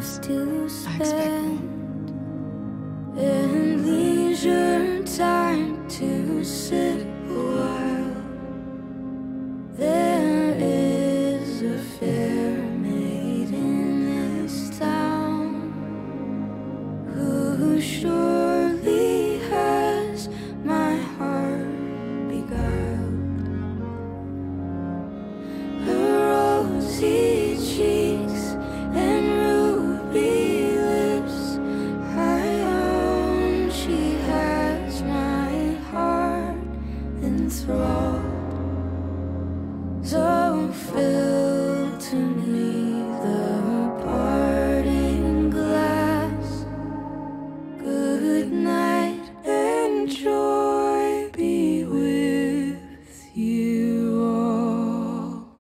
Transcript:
us to I expect spend, and leisure time to sit a while. There is a fair maid in this town who surely has my heart beguiled. Her rosy cheeks and ruby lips, high on, she has my heart enthralled. So fill